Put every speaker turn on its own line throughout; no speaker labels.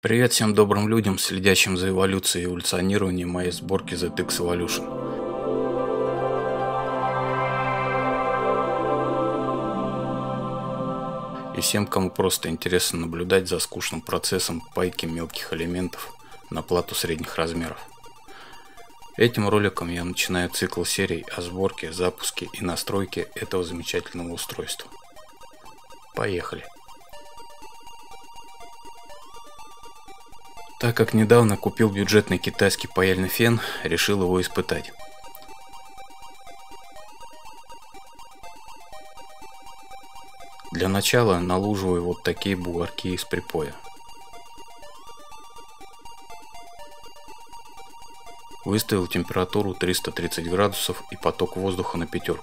Привет всем добрым людям, следящим за эволюцией и эволюционированием моей сборки ZX Evolution. И всем, кому просто интересно наблюдать за скучным процессом пайки мелких элементов на плату средних размеров. Этим роликом я начинаю цикл серий о сборке, запуске и настройке этого замечательного устройства. Поехали! Так как недавно купил бюджетный китайский паяльный фен, решил его испытать. Для начала налуживаю вот такие бугорки из припоя. Выставил температуру 330 градусов и поток воздуха на 5.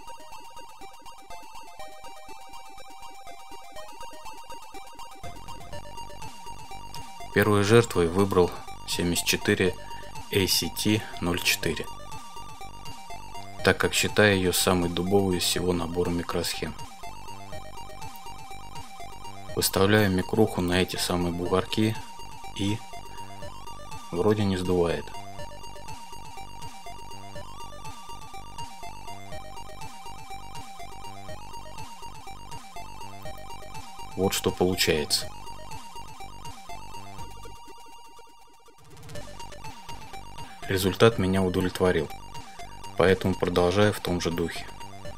Первой жертвой выбрал 74 ACT04, так как считаю ее самой дубовой из всего набора микросхем. Выставляю микруху на эти самые бугорки и вроде не сдувает. Вот что получается. Результат меня удовлетворил, поэтому продолжаю в том же духе.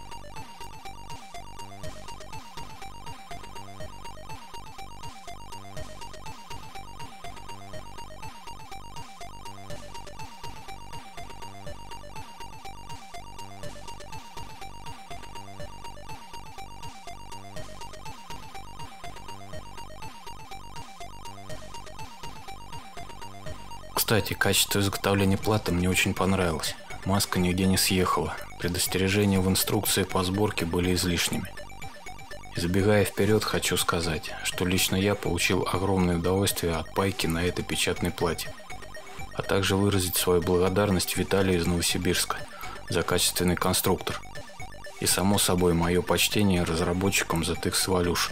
Кстати, качество изготовления платы мне очень понравилось. Маска нигде не съехала. Предостережения в инструкции по сборке были излишними. И забегая вперед, хочу сказать, что лично я получил огромное удовольствие от пайки на этой печатной плате. А также выразить свою благодарность Виталию из Новосибирска за качественный конструктор. И само собой мое почтение разработчикам ZX Evolution.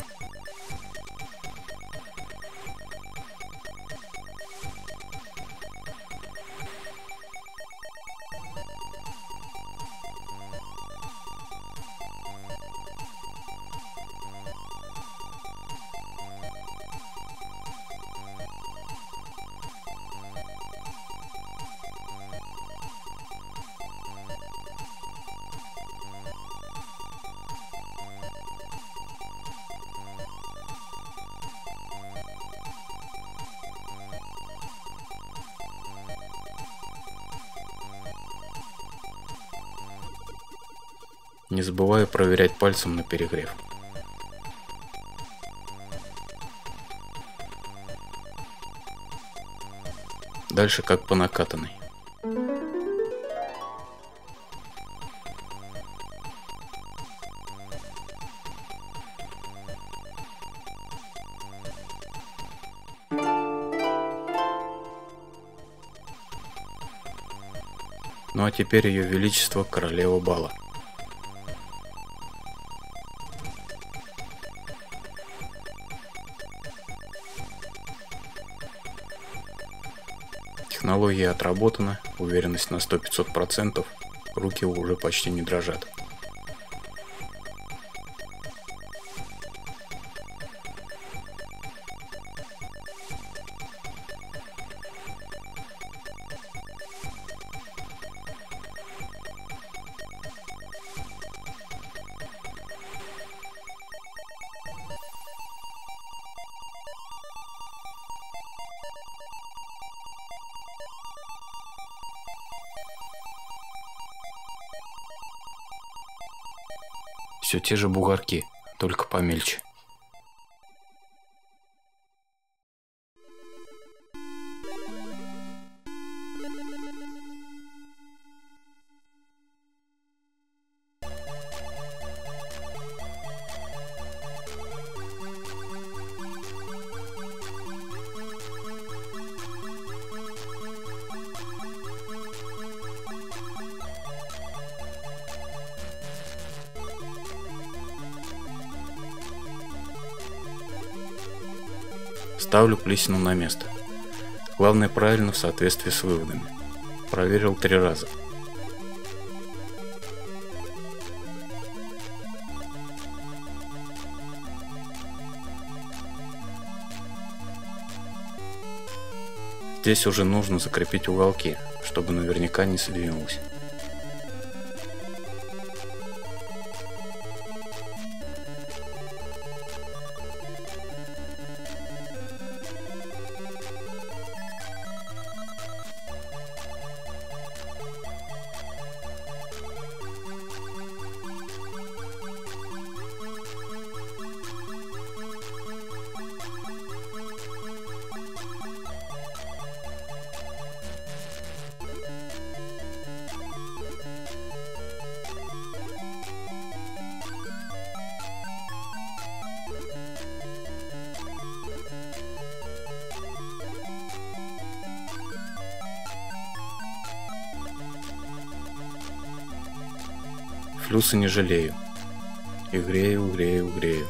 Не забываю проверять пальцем на перегрев. Дальше как по накатанной. Ну а теперь Ее Величество Королева Бала. Технология отработана, уверенность на 100-500%, руки уже почти не дрожат. Все те же бугорки, только помельче. Ставлю плесену на место. Главное, правильно в соответствии с выводами. Проверил 3 раза. Здесь уже нужно закрепить уголки, чтобы наверняка не сдвинулось. Флюсы не жалею. И грею, грею, грею.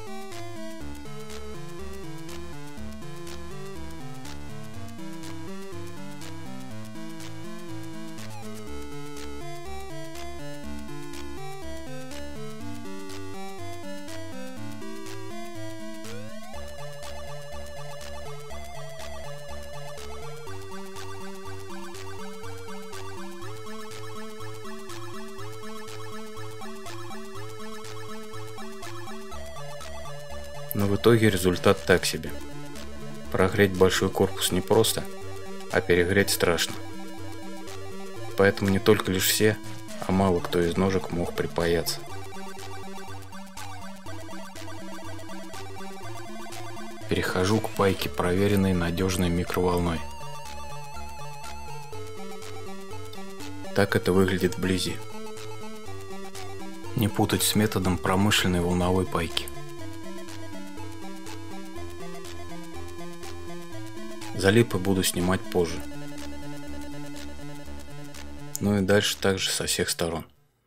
Но в итоге результат так себе. Прогреть большой корпус непросто, а перегреть страшно. Поэтому не только лишь все, а мало кто из ножек мог припаяться. Перехожу к пайке, проверенной надежной микроволной. Так это выглядит вблизи. Не путать с методом промышленной волновой пайки. Залипы буду снимать позже. Ну и дальше также со всех сторон.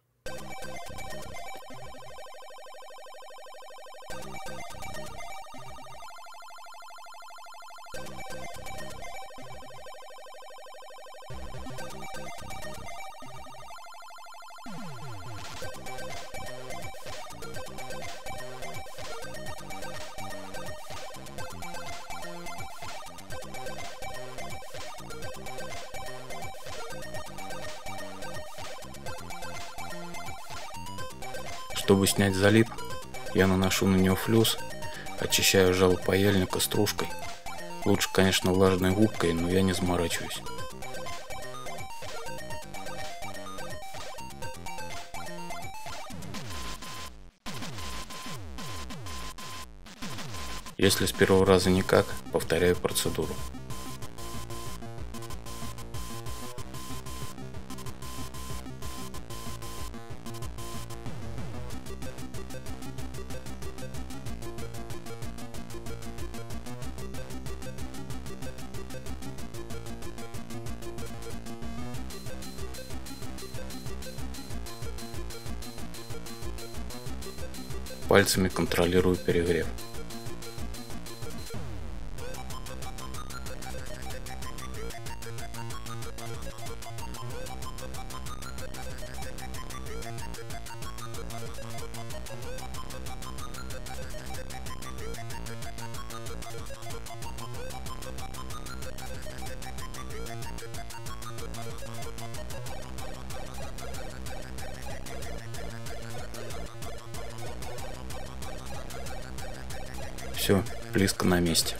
Чтобы снять залип, я наношу на него флюс, очищаю жало паяльника стружкой. Лучше, конечно, влажной губкой, но я не заморачиваюсь. Если с первого раза никак, повторяю процедуру. Пальцами контролирую перегрев. Все, близко на месте.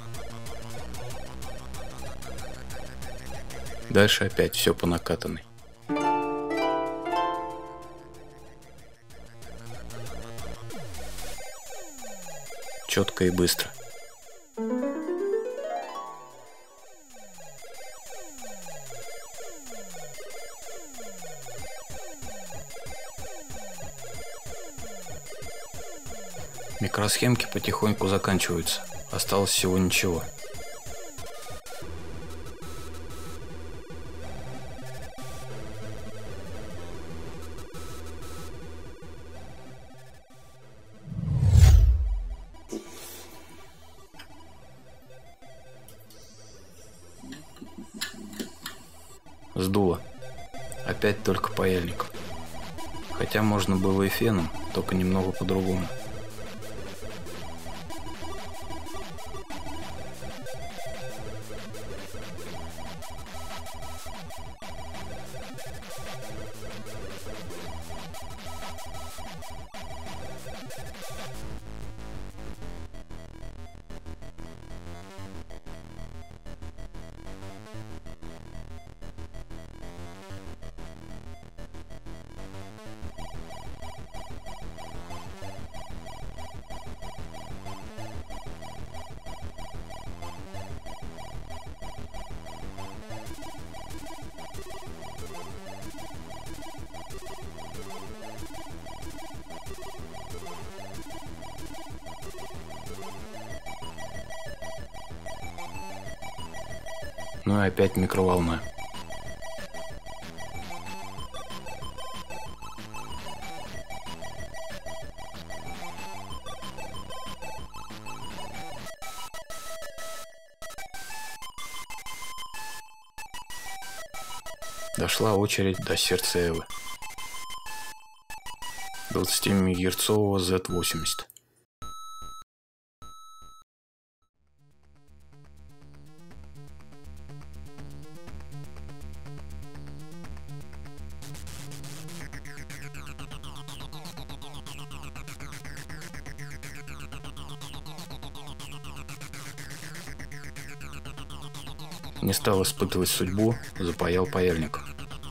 Дальше опять все по накатанной. Четко и быстро. Микросхемки потихоньку заканчиваются. Осталось всего ничего. Сдуло. Опять только паяльником. Хотя можно было и феном, только немного по-другому. Ну и опять микроволна. Дошла очередь до сердца Эвы. 20-мегагерцового Z80. Не стал испытывать судьбу, запаял паяльником.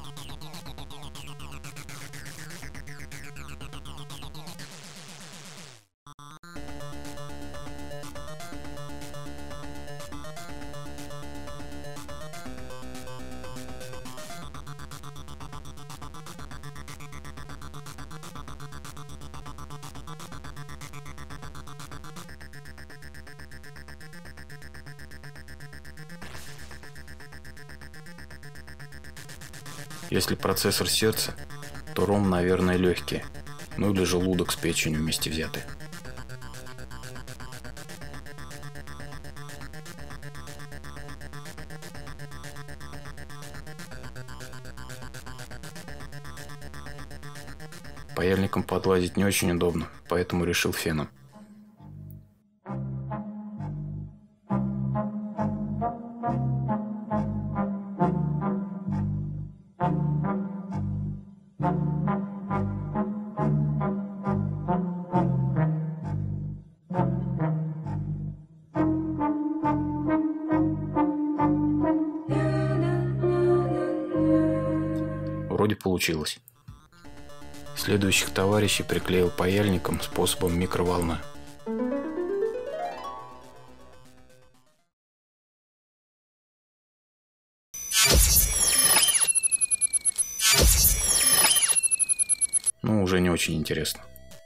Если процессор сердца, то ром, наверное, легкие, ну или желудок с печенью вместе взяты. Паяльником подлазить не очень удобно, поэтому решил феном. Вроде получилось. Следующих товарищей приклеил паяльником способом микроволна. Ну, уже не очень интересно.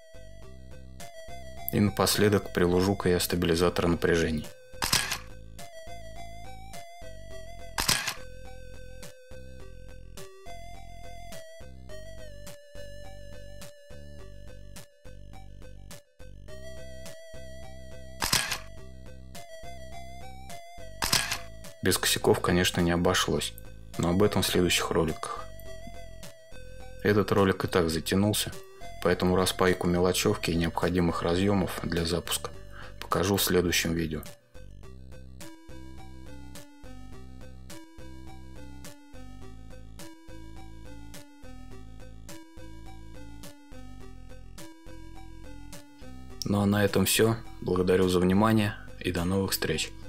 И напоследок приложу-ка я стабилизатор напряжений. Без косяков, конечно, не обошлось, но об этом в следующих роликах. Этот ролик и так затянулся, поэтому распайку мелочевки и необходимых разъемов для запуска покажу в следующем видео. Ну а на этом все. Благодарю за внимание и до новых встреч.